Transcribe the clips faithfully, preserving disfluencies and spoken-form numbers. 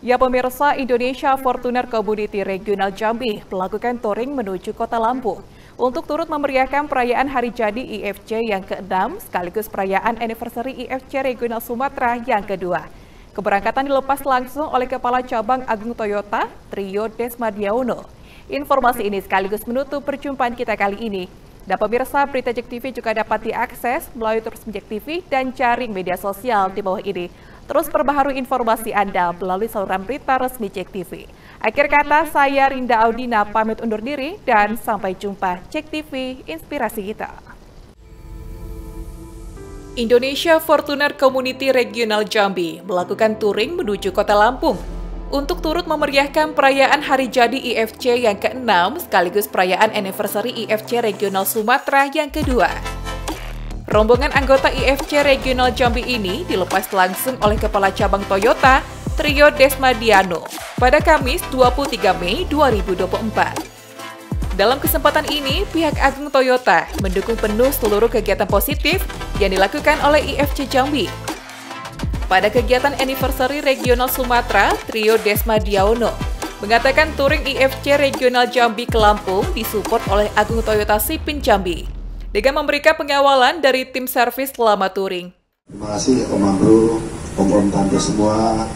Ya pemirsa, Indonesia Fortuner Community Regional Jambi melakukan touring menuju Kota Lampung untuk turut memeriahkan perayaan Hari Jadi I F C yang keenam sekaligus perayaan anniversary I F C Regional Sumatera yang kedua. Keberangkatan dilepas langsung oleh Kepala Cabang Agung Toyota, Trio Desmadiaono. Informasi ini sekaligus menutup perjumpaan kita kali ini. Dan pemirsa, berita Jek T V juga dapat diakses melalui terus Jek T V dan jaring media sosial di bawah ini. Terus perbaharui informasi Anda melalui saluran berita resmi Jek T V. Akhir kata, saya Rinda Audina pamit undur diri dan sampai jumpa. Jek T V, inspirasi kita. Indonesia Fortuner Community Regional Jambi melakukan touring menuju Kota Lampung untuk turut memeriahkan perayaan Hari Jadi I F C yang keenam sekaligus perayaan anniversary I F C Regional Sumatera yang kedua. Rombongan anggota I F C Regional Jambi ini dilepas langsung oleh Kepala Cabang Toyota, Trio Desmadiaono, pada Kamis dua puluh tiga Mei dua ribu dua puluh empat. Dalam kesempatan ini, pihak Agung Toyota mendukung penuh seluruh kegiatan positif yang dilakukan oleh I F C Jambi. Pada kegiatan anniversary Regional Sumatera, Trio Desmadiaono mengatakan touring I F C Regional Jambi ke Lampung disupport oleh Agung Toyota Sipin Jambi dengan memberikan pengawalan dari tim servis selama touring. Terima kasih Om Ambru, Om-Om Tante semua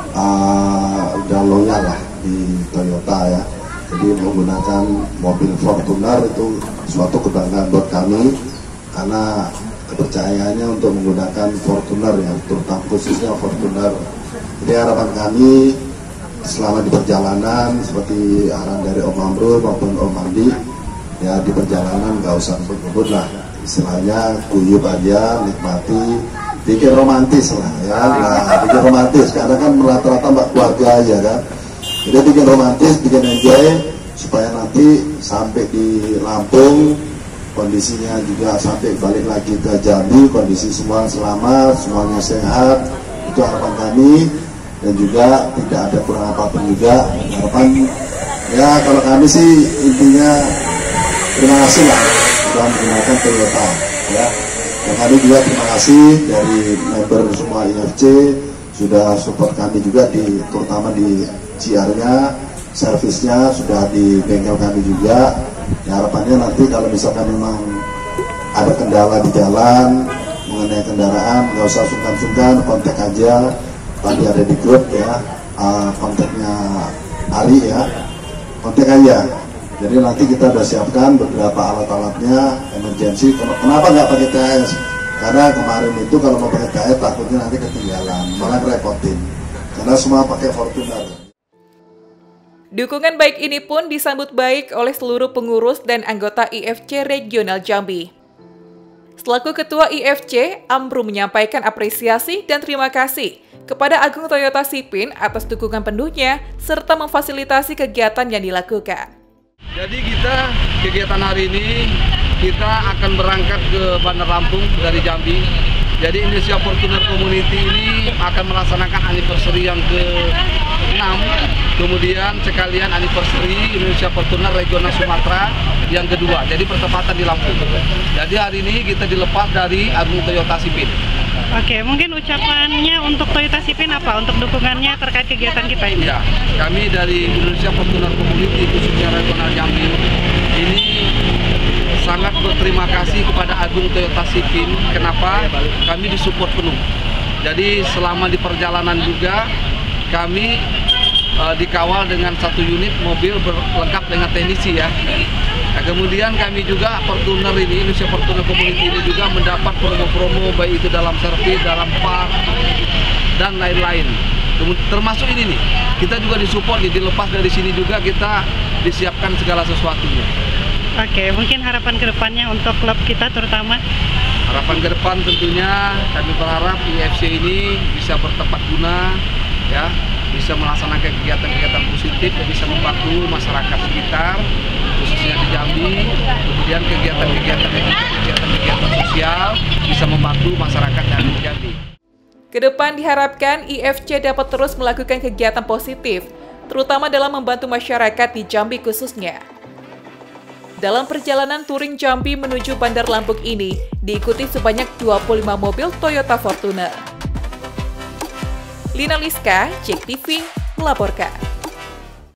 uh, udah loyal lah di Toyota ya. Jadi menggunakan mobil Fortuner itu suatu kebanggaan buat kami karena kepercayaannya untuk menggunakan Fortuner ya, terutama khususnya Fortuner. Jadi harapan kami selama di perjalanan seperti arahan dari Om Ambru maupun Om Andi, ya di perjalanan nggak usah ngebut-ngebut lah, istilahnya guyup aja, nikmati, bikin romantis lah ya, nah, bikin romantis karena kan rata-rata mbak keluarga aja kan, jadi bikin romantis, bikin enjoy supaya nanti sampai di Lampung kondisinya juga sampai balik lagi ke Jambi kondisi semua selamat, semuanya sehat, itu harapan kami dan juga tidak ada kurang apapun juga harapan ya. Kalau kami sih intinya terima kasih lah sudah menggunakan Toyota ya. Dan kami juga terima kasih dari member semua I F C sudah support kami juga di terutama di C R-nya, servisnya sudah di bengkel kami juga. Ya, harapannya nanti kalau misalkan memang ada kendala di jalan mengenai kendaraan nggak usah sungkan-sungkan, kontak aja. Tadi ada di grup ya, uh, kontaknya Ari ya, kontak aja. Jadi nanti kita sudah siapkan beberapa alat-alatnya emergency. Kenapa nggak pakai T S? Karena kemarin itu kalau mau pakai T S takutnya nanti ketinggalan, malah repotin. Karena semua pakai Fortuner. Dukungan baik ini pun disambut baik oleh seluruh pengurus dan anggota I F C Regional Jambi. Selaku Ketua I F C, Ambru menyampaikan apresiasi dan terima kasih kepada Agung Toyota Sipin atas dukungan penuhnya serta memfasilitasi kegiatan yang dilakukan. Jadi kita kegiatan hari ini kita akan berangkat ke Bandar Lampung dari Jambi. Jadi Indonesia Fortuner Community ini akan melaksanakan anniversary yang ke enam. Kemudian sekalian anniversary Indonesia Fortuner Regional Sumatera yang kedua. Jadi pertempatan di Lampung. Jadi hari ini kita dilepas dari Agung Toyota Sipin. Oke, mungkin ucapannya untuk Toyota Sipin apa? Untuk dukungannya terkait kegiatan kita ini? Ya, kami dari Indonesia Fortuner Community khususnya Regional Jambi ini sangat berterima kasih kepada Agung Toyota Sipin. Kenapa? Kami disupport penuh. Jadi selama di perjalanan juga kami uh, dikawal dengan satu unit mobil berlengkap dengan teknisi ya. Nah, kemudian kami juga Fortuner ini, Indonesia Fortuner Community ini juga mendapat promo-promo baik itu dalam servis, dalam park, dan lain-lain. Termasuk ini nih, kita juga disupport, dilepas dari sini juga kita disiapkan segala sesuatunya. Oke, mungkin harapan kedepannya untuk klub kita terutama? Harapan ke depan tentunya kami berharap I F C ini bisa bertepat guna, ya, bisa melaksanakan kegiatan-kegiatan positif dan bisa membantu masyarakat sekitar, khususnya di Jambi, kemudian kegiatan-kegiatan kegiatan-kegiatan sosial bisa membantu masyarakat yang di Jambi. Kedepan diharapkan I F C dapat terus melakukan kegiatan positif, terutama dalam membantu masyarakat di Jambi khususnya. Dalam perjalanan touring Jambi menuju Bandar Lampung ini, diikuti sebanyak dua puluh lima mobil Toyota Fortuner. Lina Liska, Jek T V, melaporkan.